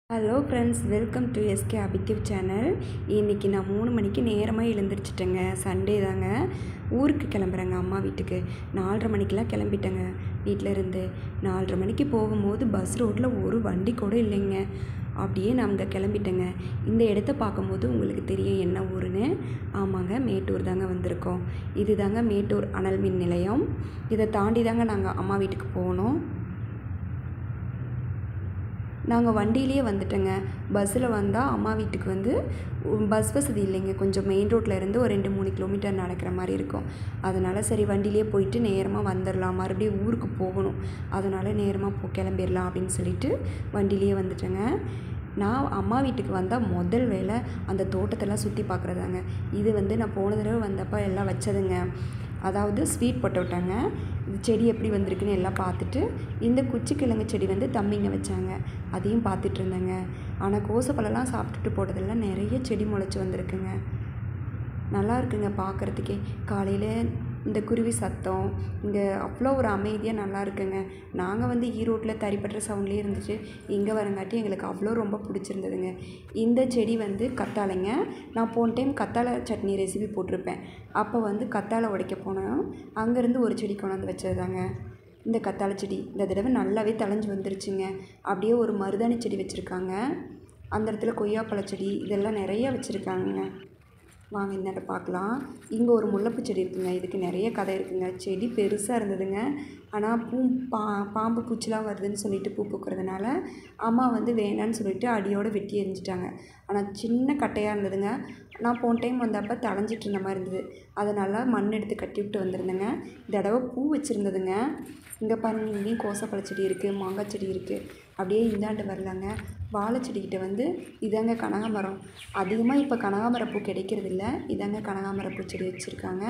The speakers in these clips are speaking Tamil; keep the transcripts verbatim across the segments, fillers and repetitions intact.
Hello friends, welcome to SK அபிட்டிவ் சேனல். இன்றைக்கி நான் மூணு மணிக்கு நேரமாக எழுந்திரிச்சிட்டேங்க. சண்டே தாங்க. ஊருக்கு கிளம்புறேங்க, அம்மா வீட்டுக்கு. நாலரை மணிக்கெலாம் கிளம்பிட்டேங்க வீட்டில் இருந்து. நாலரை மணிக்கு போகும்போது பஸ் ரோட்டில் ஒரு வண்டி கூட இல்லைங்க. அப்படியே நான் அங்கே கிளம்பிட்டேங்க. இந்த இடத்த பார்க்கும்போது உங்களுக்கு தெரியும் என்ன ஊருன்னு. ஆமாங்க, மேட்டூர் தாங்க வந்திருக்கோம். இது தாங்க மேட்டூர் அனல் மின் நிலையம். இதை தாண்டி தாங்க நாங்கள் அம்மா வீட்டுக்கு போகணும். நாங்கள் வண்டியிலேயே வந்துட்டோங்க. பஸ்ஸில் வந்தால் அம்மா வீட்டுக்கு வந்து பஸ் வசதி இல்லைங்க. கொஞ்சம் மெயின் ரோட்டில் இருந்து ஒரு ரெண்டு மூணு கிலோமீட்டர் நடக்கிற மாதிரி இருக்கும். அதனால் சரி வண்டியிலே போயிட்டு நேரமாக வந்துடலாம், மறுபடியும் ஊருக்கு போகணும். அதனால் நேரமாக போ கிளம்பிடலாம் அப்படின்னு சொல்லிட்டு வண்டியிலேயே வந்துட்டேங்க. நான் அம்மா வீட்டுக்கு வந்தால் முதல் வேலை அந்த தோட்டத்தெல்லாம் சுற்றி பார்க்குறதாங்க. இது வந்து நான் போன தடவை வந்தப்போ எல்லாம் வச்சதுங்க. அதாவது ஸ்வீட் பொட்டோட்டாங்க. இது செடி எப்படி வந்திருக்குன்னு எல்லாம் பார்த்துட்டு, இந்த குச்சிக்கிழங்கு செடி வந்து தம்பிங்க வச்சாங்க, அதையும் பார்த்துட்டு இருந்தேங்க. ஆனால் கோசப்பழம்லாம் சாப்பிட்டுட்டு போட்டதெல்லாம் நிறைய செடி முளைச்சி வந்திருக்குங்க. நல்லா இருக்குங்க பார்க்குறதுக்கே. காலையில் இந்த குருவி சத்தம் இங்கே அவ்வளோ ஒரு அமைதியாக நல்லா இருக்குங்க. நாங்கள் வந்து ஈரோட்டில் தறிப்பட்டுற சவுண்ட்லேயே இருந்துச்சு. இங்கே வரங்காட்டி எங்களுக்கு அவ்வளோ ரொம்ப பிடிச்சிருந்ததுங்க. இந்த செடி வந்து கத்தாழைங்க. நான் போன டைம் கத்தாழை சட்னி ரெசிபி போட்டிருப்பேன். அப்போ வந்து கத்தாழை உடைக்க போனோம். அங்கேருந்து ஒரு செடி கொண்டாந்து வச்சது தாங்க இந்த கத்தாழை செடி. இந்த தடவை நல்லாவே தழைஞ்சு வந்துருச்சுங்க. அப்படியே ஒரு மருதாணி செடி வச்சுருக்காங்க. அந்த இடத்துல கொய்யாப்பழ செடி இதெல்லாம் நிறைய வச்சுருக்காங்க. வாங்க இந்த இடம் பார்க்கலாம். இங்கே ஒரு முல்லைப்பூ செடி இருக்குங்க. இதுக்கு நிறைய கதை இருக்குங்க. செடி பெருசாக இருந்ததுங்க. ஆனால் பூ பா பாம்பு பூச்சிலாம் வருதுன்னு சொல்லிட்டு பூ பூக்கிறதுனால அம்மா வந்து வேணான்னு சொல்லிட்டு அடியோடு வெட்டி எரிஞ்சிட்டாங்க. ஆனால் சின்ன கட்டையாக இருந்ததுங்க. நான் போன டைம் வந்தப்போ தளைஞ்சிட்டு இருந்த மாதிரி இருந்தது. அதனால் மண் எடுத்து கட்டி விட்டு வந்திருந்தேங்க. இந்த தடவை பூ வச்சுருந்ததுங்க. இங்கே பாருங்கள், இங்கேயும் கோசப்பழ செடி இருக்குது, மாங்காய் செடி இருக்குது. அப்படியே இந்தாண்டு வரலாங்க. வாழை செடிக்கிட்ட வந்து இதாங்க கனகாமரம். அதிகமாக இப்போ கனகாமரம் பூ கிடைக்கிறது இல்லை. இதாங்க கனகாமரம் பூ செடி வச்சுருக்காங்க.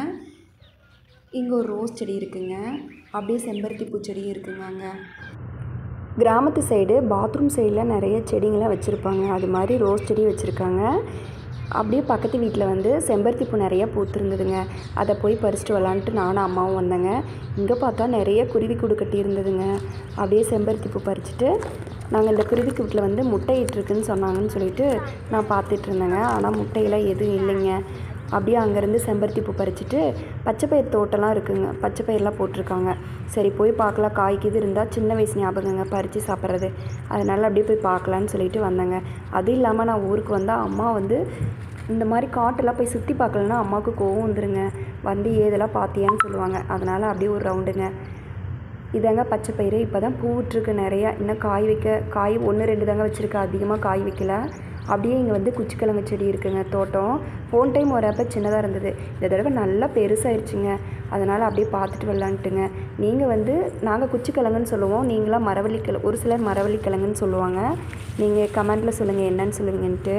இங்கே ஒரு ரோஸ் செடி இருக்குங்க. அப்படியே செம்பருத்தி பூச்செடியும் இருக்குங்க. அங்கே கிராமத்து சைடு பாத்ரூம் சைடில் நிறைய செடிங்களாம் வச்சுருப்பாங்க. அது மாதிரி ரோஸ் செடி வச்சுருக்காங்க. அப்படியே பக்கத்து வீட்டில் வந்து செம்பருத்தி பூ நிறையா பூத்துருந்ததுங்க. அதை போய் பறிச்சுட்டு வரலான்ட்டு நானும் அம்மாவும் வந்தேங்க. இங்கே பார்த்தா நிறைய குருவி கூடு கட்டி இருந்ததுங்க. அப்படியே செம்பருத்தி பூ பறிச்சுட்டு நாங்கள் இந்த குருவி கூட்டில் வந்து முட்டை இட்டுருக்குன்னு சொன்னாங்கன்னு சொல்லிட்டு நான் பார்த்துட்டு இருந்தேங்க. ஆனால் முட்டையெல்லாம் எதுவும் இல்லைங்க. அப்படியே அங்கேருந்து செம்பருத்தி பூ பறிச்சுட்டு பச்சை பயிர் தோட்டம்லாம் இருக்குங்க. பச்சை பயிரெலாம் போட்டிருக்காங்க. சரி போய் பார்க்கலாம், காய்க்கு இது இருந்தால் சின்ன வயசு ஞாபகங்க பறித்து சாப்பிட்றது. அதனால் அப்படியே போய் பார்க்கலான்னு சொல்லிட்டு வந்தேங்க. அது இல்லாமல் நான் ஊருக்கு வந்தால் அம்மா வந்து இந்த மாதிரி காட்டெல்லாம் போய் சுற்றி பார்க்கலன்னா அம்மாவுக்கு கோவம் வந்துருங்க. வந்து ஏதெல்லாம் பார்த்தியான்னு சொல்லுவாங்க. அதனால் அப்படியே ஒரு ரவுண்டுங்க. இதாங்க பச்சை பயிறு. இப்போ தான் பூ விட்டுருக்கு நிறையா. இன்னும் காய் வைக்க காய் ஒன்று ரெண்டு தாங்க வச்சுருக்கேன். அதிகமாக காய் வைக்கல. அப்படியே இங்கே வந்து குச்சிக்கிழங்கு செடி இருக்குங்க. தோட்டம் போன டைம் வரப்போ சின்னதாக இருந்தது. இந்த தடவை நல்லா பெருசாகிடுச்சுங்க. அதனால் அப்படியே பார்த்துட்டு வரலான்ட்டுங்க. நீங்கள் வந்து நாங்கள் குச்சிக்கிழங்குன்னு சொல்லுவோம், நீங்களாம் மரவள்ளிக்கிழங்கு, ஒரு சிலர் மரவள்ளிக்கிழங்குன்னு சொல்லுவாங்க. நீங்கள் கமெண்ட்டில் சொல்லுங்கள் என்னன்னு சொல்லுவீங்கன்ட்டு.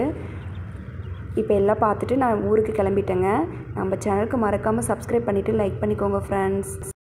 இப்போ எல்லாம் பார்த்துட்டு நான் ஊருக்கு கிளம்பிட்டேங்க. நம்ம சேனலுக்கு மறக்காமல் சப்ஸ்கிரைப் பண்ணிவிட்டு லைக் பண்ணிக்கோங்க ஃப்ரெண்ட்ஸ்.